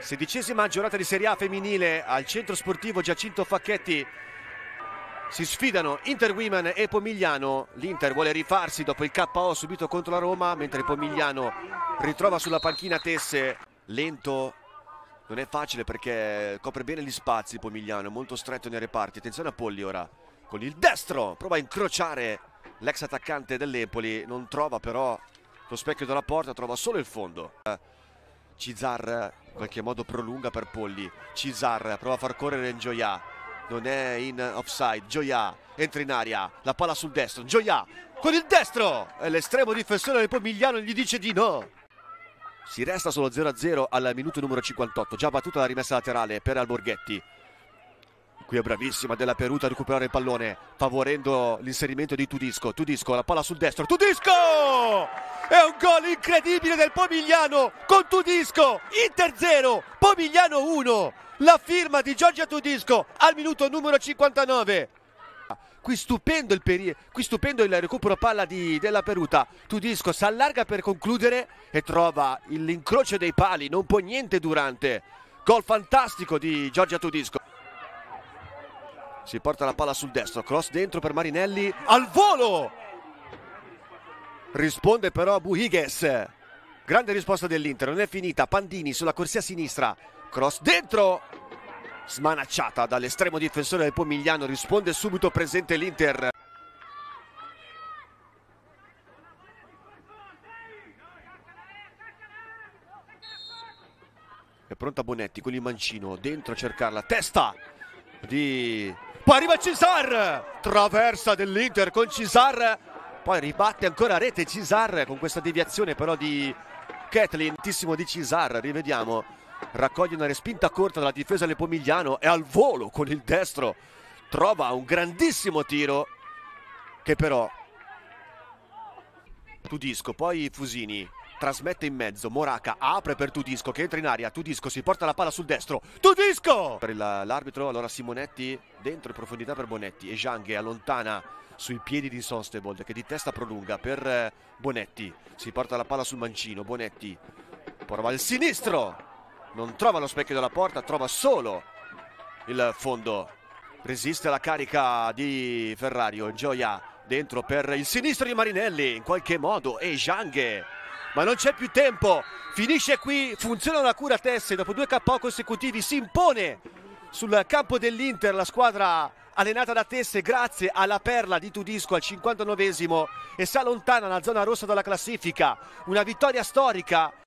16ª giornata di Serie A femminile al centro sportivo Giacinto Facchetti. Si sfidano Inter Women e Pomigliano. L'Inter vuole rifarsi dopo il KO subito contro la Roma, mentre Pomigliano ritrova sulla panchina Tesse. Lento, non è facile perché copre bene gli spazi Pomigliano, è molto stretto nei reparti. Attenzione a Polli ora, con il destro, prova a incrociare l'ex attaccante dell'Empoli, non trova però lo specchio della porta, trova solo il fondo. Cizar in qualche modo prolunga per Polli. Cizar prova a far correre Gioia, non è in offside. Gioia entra in aria, la palla sul destro. Gioia con il destro e l'estremo difensore del Pomigliano gli dice di no. Si resta solo 0-0 al minuto numero 58. Già battuta la rimessa laterale per Alborghetti. Qui è bravissima Della Peruta a recuperare il pallone, favorendo l'inserimento di Tudisco. Tudisco, la palla sul destro. Tudisco! È un gol incredibile del Pomigliano con Tudisco. Inter 0, Pomigliano 1. La firma di Giorgia Tudisco al minuto numero 59. Qui stupendo il recupero palla di Della Peruta. Tudisco si allarga per concludere e trova l'incrocio dei pali, non può niente Durante. Gol fantastico di Giorgia Tudisco. Si porta la palla sul destro, cross dentro per Marinelli, al volo! Risponde però Buhiges. Grande risposta dell'Inter, non è finita. Pandini sulla corsia sinistra, cross dentro, smanacciata dall'estremo difensore del Pomigliano. Risponde subito presente l'Inter. È pronta Bonetti con il mancino, dentro a cercarla, testa di... Poi arriva Cizar, traversa dell'Inter con Cizar, poi ribatte ancora a rete Cizar con questa deviazione però di Kathleen. Tantissimo di Cizar, rivediamo, raccoglie una respinta corta dalla difesa del Pomigliano e al volo con il destro trova un grandissimo tiro che però Tudisco, poi Fusini trasmette in mezzo, Moraca apre per Tudisco che entra in aria, Tudisco si porta la palla sul destro, Tudisco! Per l'arbitro, allora Simonetti dentro in profondità per Bonetti e Gianghe allontana sui piedi di Sonstebold che di testa prolunga per Bonetti, si porta la palla sul mancino, Bonetti prova il sinistro, non trova lo specchio della porta, trova solo il fondo, resiste alla carica di Ferrario, Gioia dentro per il sinistro di Marinelli in qualche modo e Gianghe. Ma non c'è più tempo, finisce qui, funziona la cura Tesse, dopo 2 KO consecutivi si impone sul campo dell'Inter la squadra allenata da Tesse grazie alla perla di Tudisco al 59esimo e si allontana nella zona rossa della classifica, una vittoria storica